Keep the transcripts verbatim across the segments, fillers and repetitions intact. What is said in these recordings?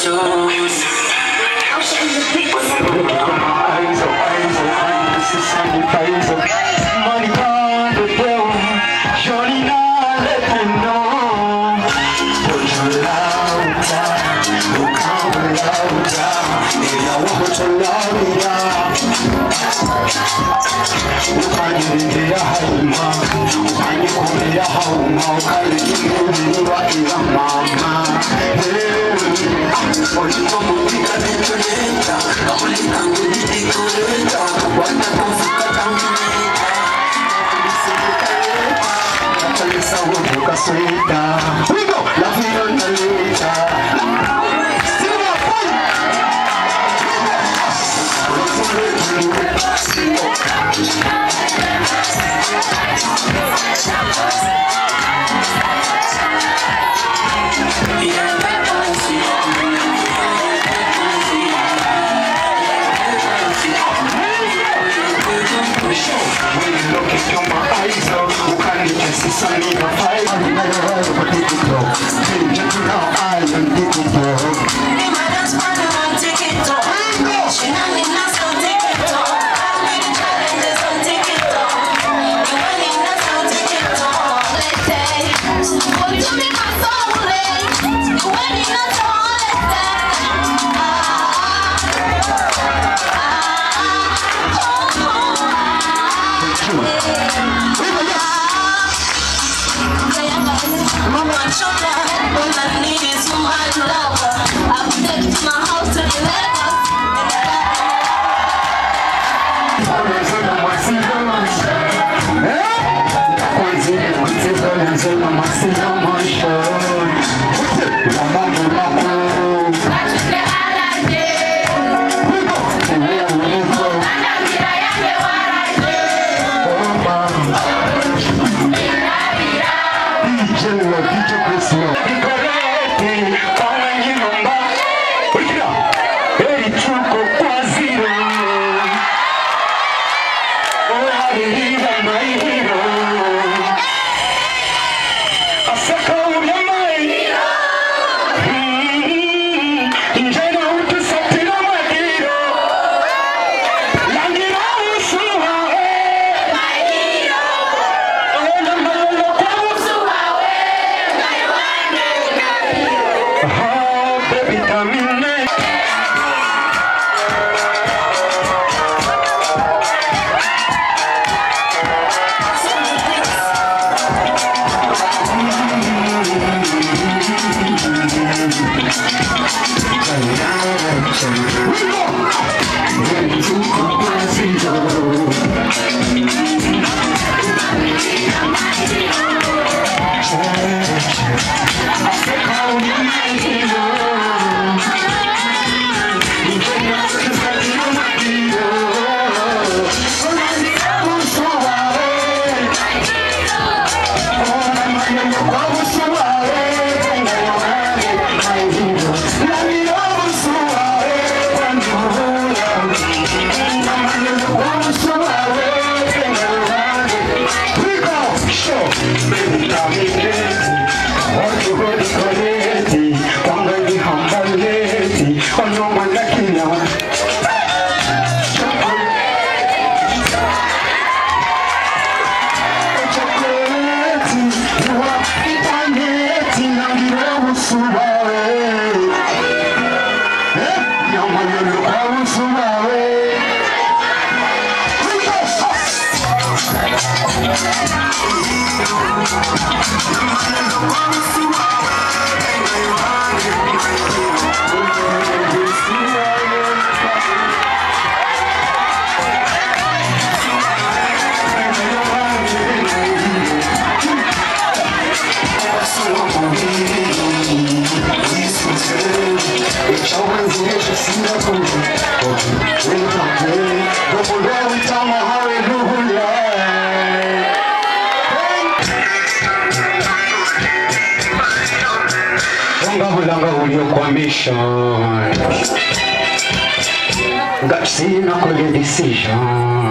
Sina kwenye decision.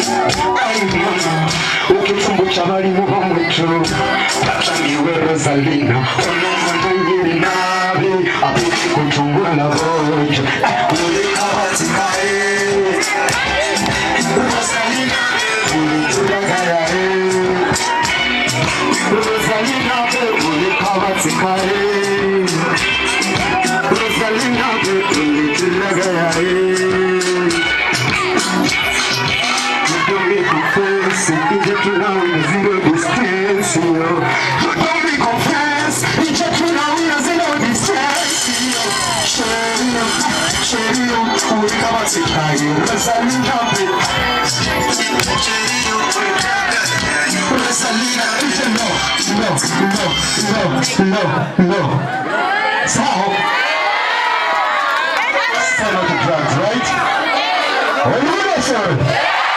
Ay mama, ukitumbu cha bali muha mwitu Tata miwe Rosalina, ono mwana yirina nabi apiki kuchungula bojo ulika watikae Rosalina ulitulagaya Rosalina ulika watikae Rosalina ulitulagaya Don't be confess, it's just now in zero distance, yo. Don't be confess, it's just now in zero distance, yo. Sherio, sherio, we come to try you. Rosalina, sherio, Rosalina, no, no, no, no, no. So, sell out the drugs, right? What do you do, sir?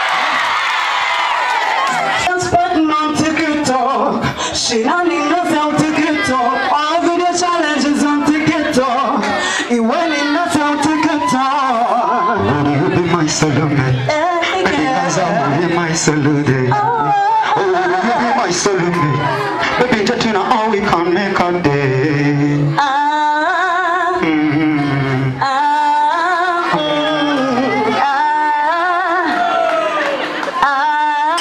She don't need nothing on TikTok. All video challenges on TikTok. It went in nothing on TikTok. Would you be my salute? Baby, I'll be my salute. Oh, would you be my salute? Baby, just you know how we can make a day. Ah, mm-hmm. ah, mm, ah, ah.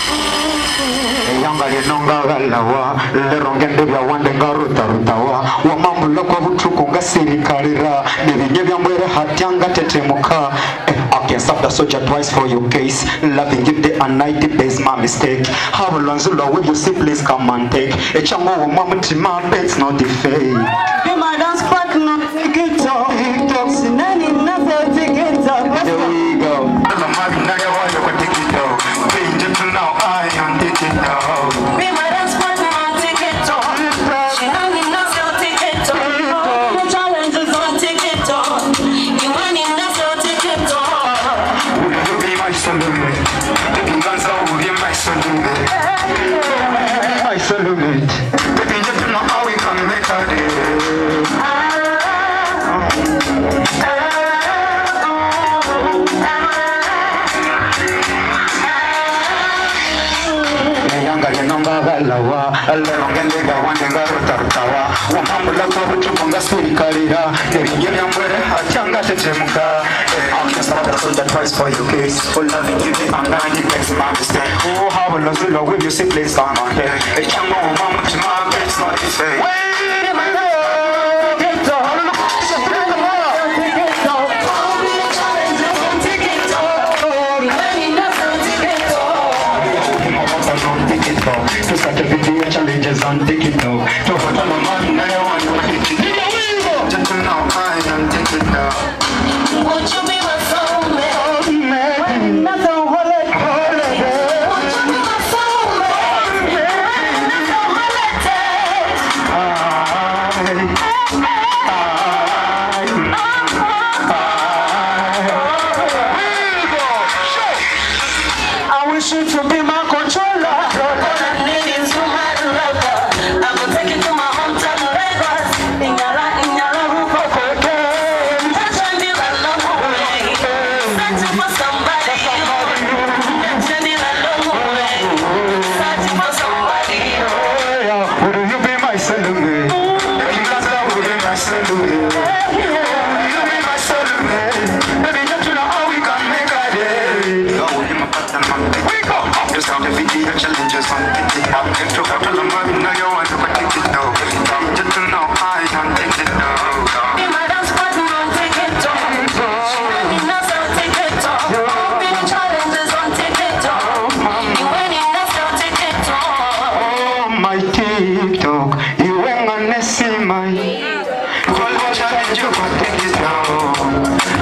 Lawa lerongende bya wande ngaruta rutawa wa mambulo kwa butuku ngasirikalira nebinye byambwere hatyanga tetemuka I can stop the soldier twice for your case loving you day and night is my mistake how lonzulo will you see please come and take a chango wa mamutima it's not the fake be my dance partner TikTok TikTok sinani nothing TikTok there we go I'm a man now you want to TikTok be just now I am TikTok be my dance partner on TikTok she only knows your TikTok the challenges on TikTok you want it knows your TikTok will you be my salute the guns will be my salute my salute baby just know how we can make a day lawa alongende gawande ngarutarutawa wa mambulo kwa butuku ngasirikalira nebinye byambwere hatyanga tetemuka I can stop the soldier twice for your case for loving you day and night it makes my mistake oh how will you will you see please come on here a chango wa mamutima it's not the same wait a minute to start the video challenges on TikTok. To put on my mind, I want to hit it. Just to know I am TikTok. Would you be my soulmate? When nothing holiday. Would you be my soulmate? When nothing holiday. I wish you to be my controller. Challenges on TikTok. To go to the money, now you want to take it though. Just to know I don't take it though. Be my dance partner on TikTok. You know so TikTok. Be the challenges on TikTok. You ain't enough so TikTok. Oh my TikTok, you ain't gonna see my. Call the challenge, you go take it down.